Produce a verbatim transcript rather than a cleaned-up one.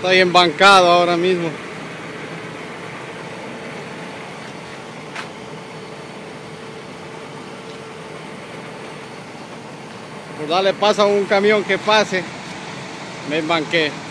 Estoy embancado ahora mismo. Por darle paso a un camión que pase, me embanqué.